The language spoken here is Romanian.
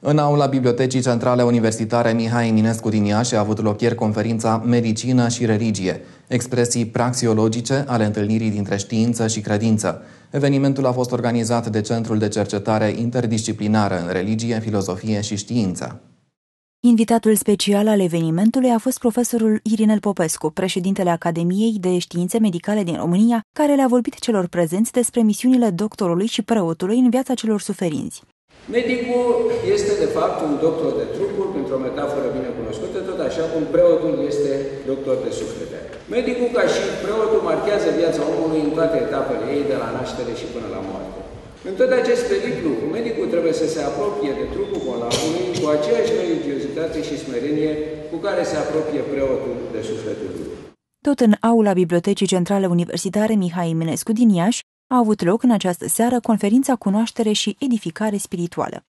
În aula Bibliotecii Centrale Universitare Mihai Eminescu din Iași a avut loc ieri conferința Medicină și religie, expresii praxiologice ale întâlnirii dintre știință și credință. Evenimentul a fost organizat de Centrul de Cercetare Interdisciplinară în Religie, Filozofie și Știință. Invitatul special al evenimentului a fost profesorul Irinel Popescu, președintele Academiei de Științe Medicale din România, care le-a vorbit celor prezenți despre misiunile doctorului și preotului în viața celor suferinți. Medicul este de fapt un doctor de trupuri, pentru o metaforă bine cunoscută, tot așa cum preotul este doctor de suflete. Medicul, ca și preotul, marchează viața omului în toate etapele ei, de la naștere și până la moarte. În tot acest periplu, medicul trebuie să se apropie de trupul bolnavului cu aceeași religiozitate și smerenie cu care se apropie preotul de sufletul lui. Tot în aula Bibliotecii Centrale Universitare Mihai Eminescu din Iași a avut loc în această seară conferința Cunoaștere și edificare spirituală.